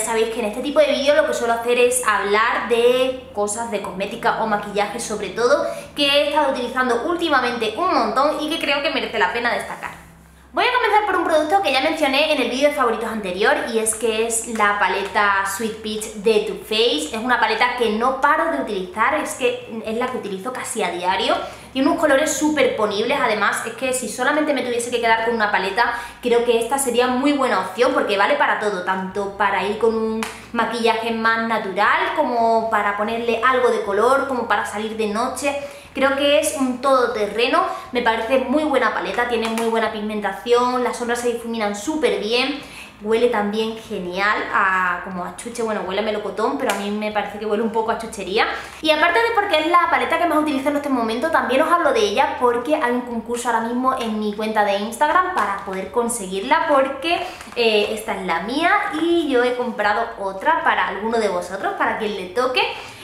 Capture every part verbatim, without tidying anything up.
sabéis que en este tipo de vídeos lo que suelo hacer es hablar de cosas de cosmética o maquillaje sobre todo, que he estado utilizando últimamente un montón y que creo que merece la pena destacar. Voy a comenzar por un producto que ya mencioné en el vídeo de favoritos anterior, y es que es la paleta Sweet Peach de Too Faced. Es una paleta que no paro de utilizar, es que es la que utilizo casi a diario. Tiene unos colores súper ponibles, además es que si solamente me tuviese que quedar con una paleta, creo que esta sería muy buena opción porque vale para todo, tanto para ir con un maquillaje más natural, como para ponerle algo de color, como para salir de noche. Creo que es un todoterreno, me parece muy buena paleta, tiene muy buena pigmentación, las sombras se difuminan súper bien, huele también genial, a, como a chuche, bueno, huele a melocotón, pero a mí me parece que huele un poco a chuchería. Y aparte de porque es la paleta que más utilizo en este momento, también os hablo de ella porque hay un concurso ahora mismo en mi cuenta de Instagram para poder conseguirla, porque eh, esta es la mía y yo he comprado otra para alguno de vosotros, para quien le toque.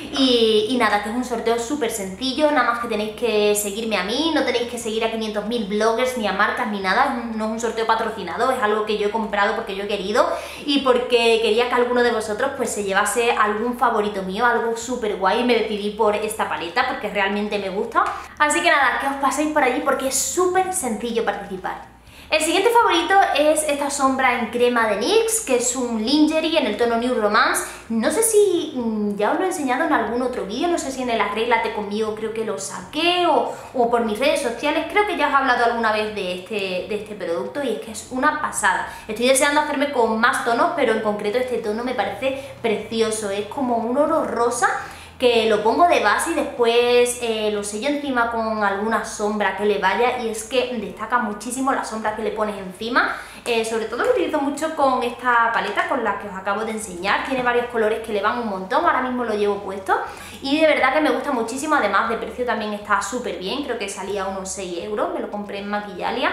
Y, y nada, que es un sorteo súper sencillo, nada más que tenéis que seguirme a mí, no tenéis que seguir a quinientos mil bloggers, ni a marcas, ni nada, no es un sorteo patrocinado, es algo que yo he comprado porque yo he querido y porque quería que alguno de vosotros pues se llevase algún favorito mío, algo súper guay, y me decidí por esta paleta porque realmente me gusta. Así que nada, que os paséis por allí porque es súper sencillo participar. El siguiente favorito es esta sombra en crema de NYX, que es un lingerie en el tono New Romance. No sé si mmm, ya os lo he enseñado en algún otro vídeo, no sé si en el Arréglate conmigo creo que lo saqué o, o por mis redes sociales, creo que ya os he hablado alguna vez de este, de este producto y es que es una pasada. Estoy deseando hacerme con más tonos, pero en concreto este tono me parece precioso, es como un oro rosa, que lo pongo de base y después eh, lo sello encima con alguna sombra que le vaya, y es que destaca muchísimo la sombra que le pones encima. Eh, sobre todo lo utilizo mucho con esta paleta, con la que os acabo de enseñar, tiene varios colores que le van un montón, ahora mismo lo llevo puesto y de verdad que me gusta muchísimo, además de precio también está súper bien, creo que salía unos seis euros, me lo compré en Maquillalia.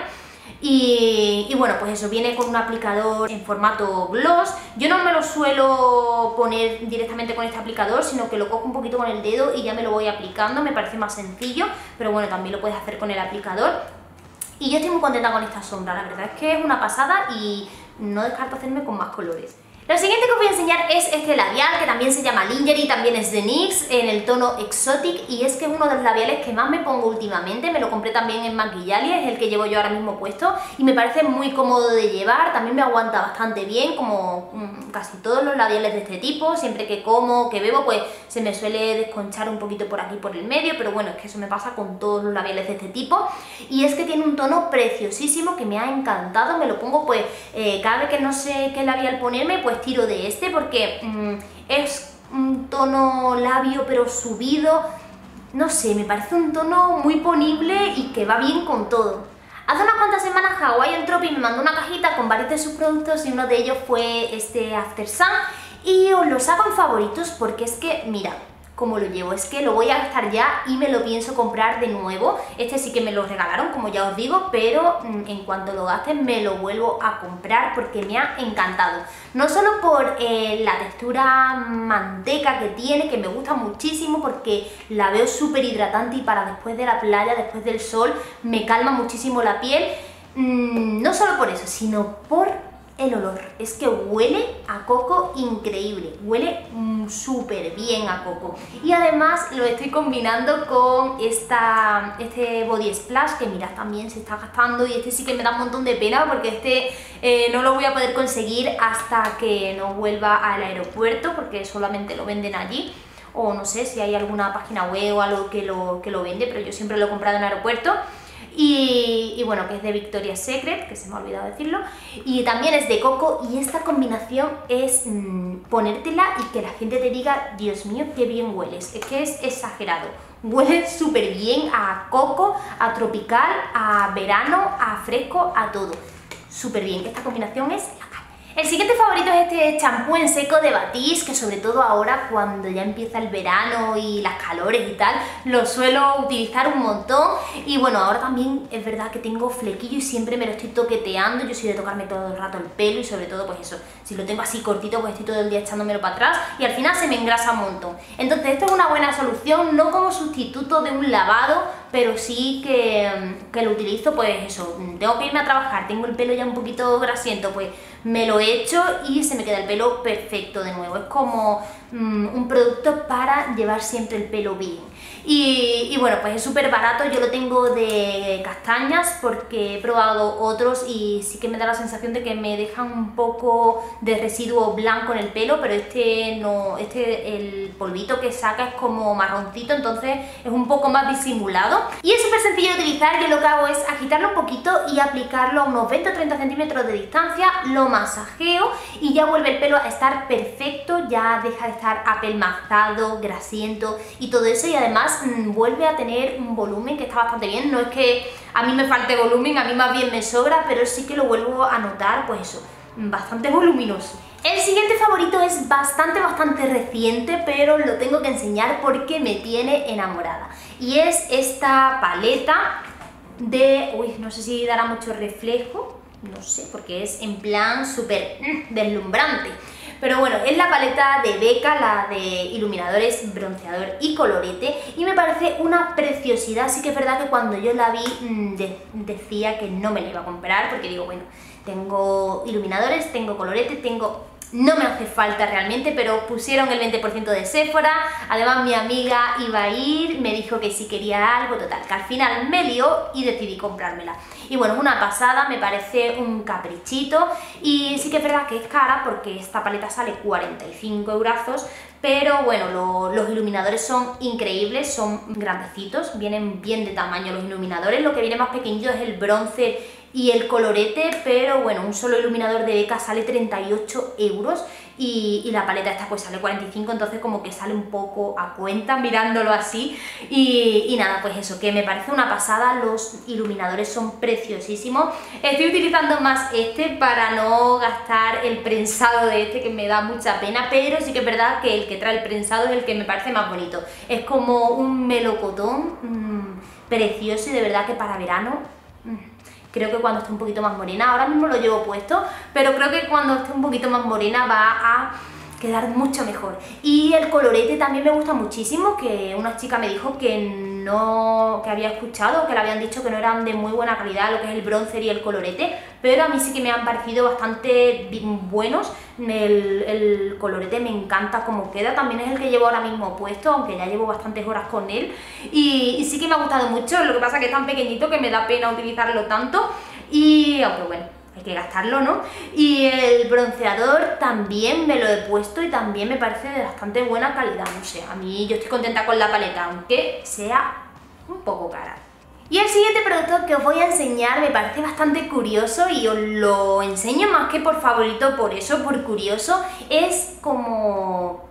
Y, y bueno, pues eso, viene con un aplicador en formato gloss. Yo no me lo suelo poner directamente con este aplicador, sino que lo cojo un poquito con el dedo y ya me lo voy aplicando, me parece más sencillo, pero bueno, también lo puedes hacer con el aplicador. Y yo estoy muy contenta con esta sombra, la verdad es que es una pasada y no descarto hacerme con más colores. Lo siguiente que os voy a enseñar es este labial, que también se llama Lingerie, también es de NYX, en el tono Exotic, y es que es uno de los labiales que más me pongo últimamente. Me lo compré también en Maquillalia, es el que llevo yo ahora mismo puesto y me parece muy cómodo de llevar, también me aguanta bastante bien, como mmm, casi todos los labiales de este tipo. Siempre que como, que bebo, pues se me suele desconchar un poquito por aquí por el medio, pero bueno, es que eso me pasa con todos los labiales de este tipo, y es que tiene un tono preciosísimo que me ha encantado. Me lo pongo pues eh, cada vez que no sé qué labial ponerme, pues tiro de este porque mmm, es un tono labio pero subido, no sé, me parece un tono muy ponible y que va bien con todo. Hace unas cuantas semanas Hawaiian Tropic me mandó una cajita con varios de sus productos y uno de ellos fue este After Sun, y os lo saco en favoritos porque es que, mira cómo lo llevo, es que lo voy a gastar ya y me lo pienso comprar de nuevo. Este sí que me lo regalaron, como ya os digo, pero en cuanto lo gaste me lo vuelvo a comprar porque me ha encantado. No solo por eh, la textura manteca que tiene, que me gusta muchísimo porque la veo súper hidratante y para después de la playa, después del sol, me calma muchísimo la piel. Mm, no solo por eso, sino por el olor, es que huele a coco increíble, huele mmm, súper bien a coco. Y además lo estoy combinando con esta, este body splash que mirad también se está gastando, y este sí que me da un montón de pena porque este eh, no lo voy a poder conseguir hasta que no vuelva al aeropuerto porque solamente lo venden allí, o no sé si hay alguna página web o algo que lo, que lo vende, pero yo siempre lo he comprado en el aeropuerto. Y, y bueno, que es de Victoria's Secret, que se me ha olvidado decirlo, y también es de coco, y esta combinación es mmm, ponértela y que la gente te diga, Dios mío, qué bien hueles, es que es exagerado, huele súper bien a coco, a tropical, a verano, a fresco, a todo, súper bien, esta combinación es la caña. El siguiente favorito es este champú en seco de Batiste, que sobre todo ahora cuando ya empieza el verano y las calores y tal, lo suelo utilizar un montón. Y bueno, ahora también es verdad que tengo flequillo y siempre me lo estoy toqueteando. Yo soy de tocarme todo el rato el pelo y sobre todo pues eso, si lo tengo así cortito pues estoy todo el día echándomelo para atrás y al final se me engrasa un montón. Entonces esto es una buena solución, no como sustituto de un lavado, pero sí que, que lo utilizo pues eso, tengo que irme a trabajar, tengo el pelo ya un poquito grasiento, pues me lo echo y se me queda el pelo perfecto de nuevo. Es como mmm, un producto para llevar siempre el pelo bien. Y, y bueno, pues es súper barato, yo lo tengo de castañas porque he probado otros y sí que me da la sensación de que me dejan un poco de residuo blanco en el pelo, pero este no, este el polvito que saca es como marroncito, entonces es un poco más disimulado. Y es súper sencillo de utilizar, yo lo que hago es agitarlo un poquito y aplicarlo a unos veinte o treinta centímetros de distancia, lo masajeo y ya vuelve el pelo a estar perfecto, ya deja de estar apelmazado, grasiento y todo eso, y además vuelve a tener un volumen que está bastante bien. No es que a mí me falte volumen, a mí más bien me sobra, pero sí que lo vuelvo a notar, pues eso, bastante voluminoso. El siguiente favorito es bastante, bastante reciente, pero lo tengo que enseñar porque me tiene enamorada. Y es esta paleta de... uy, no sé si dará mucho reflejo, no sé, porque es en plan súper mm, deslumbrante. Pero bueno, es la paleta de Becca, la de iluminadores, bronceador y colorete, y me parece una preciosidad. Sí que es verdad que cuando yo la vi mmm, de decía que no me la iba a comprar, porque digo, bueno, tengo iluminadores, tengo colorete, tengo... no me hace falta realmente, pero pusieron el veinte por ciento de Sephora, además mi amiga iba a ir, me dijo que si quería algo, total, que al final me lió y decidí comprármela. Y bueno, una pasada, me parece un caprichito, y sí que es verdad que es cara porque esta paleta sale cuarenta y cinco eurazos, pero bueno, lo, los iluminadores son increíbles, son grandecitos, vienen bien de tamaño los iluminadores, lo que viene más pequeñito es el bronce y el colorete, pero bueno, un solo iluminador de Becca sale treinta y ocho euros y, y la paleta esta pues sale cuarenta y cinco, entonces como que sale un poco a cuenta mirándolo así. Y, y nada, pues eso, que me parece una pasada, los iluminadores son preciosísimos. Estoy utilizando más este para no gastar el prensado de este, que me da mucha pena, pero sí que es verdad que el que trae el prensado es el que me parece más bonito. Es como un melocotón mmm, precioso, y de verdad que para verano... Mmm, creo que cuando esté un poquito más morena, ahora mismo lo llevo puesto, pero creo que cuando esté un poquito más morena va a quedar mucho mejor. Y el colorete también me gusta muchísimo, que una chica me dijo que no, que había escuchado, que le habían dicho que no eran de muy buena calidad lo que es el bronzer y el colorete, pero a mí sí que me han parecido bastante buenos. El, el colorete me encanta cómo queda, también es el que llevo ahora mismo puesto, aunque ya llevo bastantes horas con él, y, y sí que me ha gustado mucho, lo que pasa es que es tan pequeñito que me da pena utilizarlo tanto, y aunque bueno, hay que gastarlo, ¿no? Y el bronceador también me lo he puesto y también me parece de bastante buena calidad, no sé, a mí yo estoy contenta con la paleta, aunque sea un poco cara. Y el siguiente producto que os voy a enseñar me parece bastante curioso y os lo enseño más que por favorito, por eso, por curioso. Es como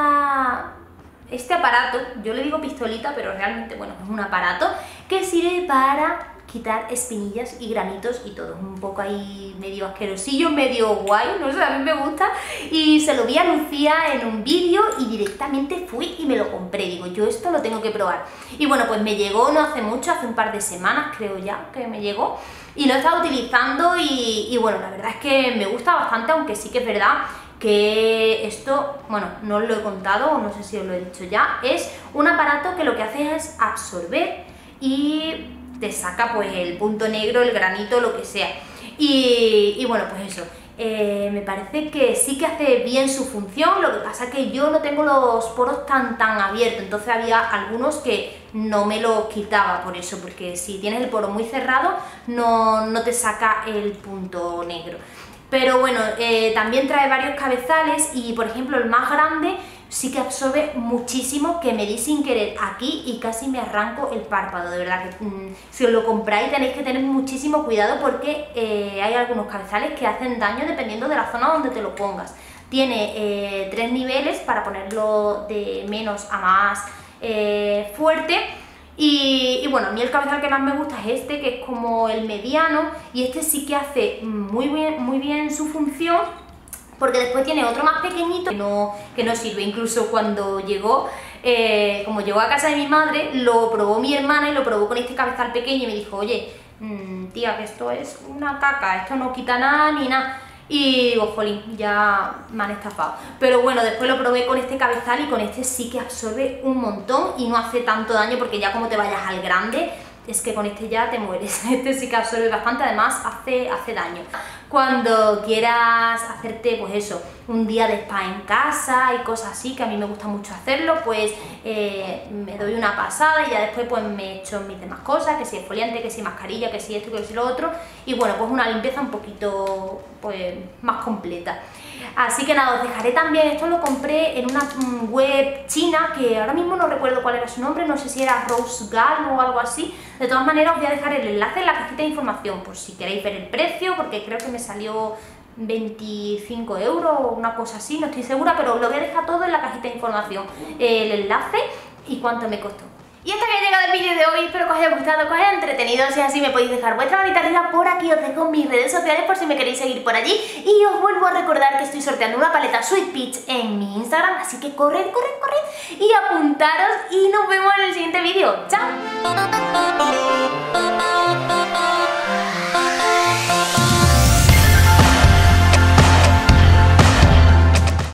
esta, este aparato, yo le digo pistolita, pero realmente, bueno, es un aparato que sirve para quitar espinillas y granitos y todo, un poco ahí medio asquerosillo, medio guay, no sé, a mí me gusta, y se lo vi a Lucía en un vídeo y directamente fui y me lo compré, digo, yo esto lo tengo que probar. Y bueno, pues me llegó no hace mucho, hace un par de semanas creo ya que me llegó, y lo he estado utilizando y, y bueno, la verdad es que me gusta bastante, aunque sí que es verdad que esto, bueno, no os lo he contado, o no sé si os lo he dicho ya, es un aparato que lo que hace es absorber y te saca pues el punto negro, el granito, lo que sea. Y, y bueno, pues eso, eh, me parece que sí que hace bien su función, lo que pasa es que yo no tengo los poros tan tan abiertos, entonces había algunos que no me los quitaba por eso, porque si tienes el poro muy cerrado no, no te saca el punto negro. Pero bueno, eh, también trae varios cabezales y por ejemplo el más grande sí que absorbe muchísimo, que me di sin querer aquí y casi me arranco el párpado, de verdad que mmm, si os lo compráis tenéis que tener muchísimo cuidado porque eh, hay algunos cabezales que hacen daño dependiendo de la zona donde te lo pongas. Tiene eh, tres niveles para ponerlo de menos a más eh, fuerte. Y, y bueno, a mí el cabezal que más me gusta es este, que es como el mediano, y este sí que hace muy bien, muy bien su función, porque después tiene otro más pequeñito que no, que no sirve. Incluso cuando llegó, eh, como llegó a casa de mi madre, lo probó mi hermana y lo probó con este cabezal pequeño y me dijo, oye, mmm, tía, que esto es una caca, esto no quita nada ni nada. Y digo, jolín, ya me han estafado. Pero bueno, después lo probé con este cabezal y con este sí que absorbe un montón y no hace tanto daño, porque ya como te vayas al grande, es que con este ya te mueres. Este sí que absorbe bastante, además hace, hace daño. cuando quieras hacerte, pues eso, un día de spa en casa y cosas así, que a mí me gusta mucho hacerlo, pues eh, me doy una pasada y ya después pues me echo mis demás cosas, que si exfoliante, que si mascarilla, que si esto, que si lo otro, y bueno, pues una limpieza un poquito pues más completa. Así que nada, os dejaré también, esto lo compré en una web china, que ahora mismo no recuerdo cuál era su nombre, no sé si era Rose Gal o algo así. De todas maneras os voy a dejar el enlace en la cajita de información, por si queréis ver el precio, porque creo que me salió veinticinco euros o una cosa así, no estoy segura, pero lo voy a dejar todo en la cajita de información, el enlace y cuánto me costó. Y hasta que ha llegado el vídeo de hoy, espero que os haya gustado, que os haya entretenido. Si es así, me podéis dejar vuestra manita arriba por aquí, os dejo mis redes sociales por si me queréis seguir por allí. Y os vuelvo a recordar que estoy sorteando una paleta Sweet Peach en mi Instagram, así que corred, corred, corred y apuntaros y nos vemos en el siguiente vídeo. ¡Chao!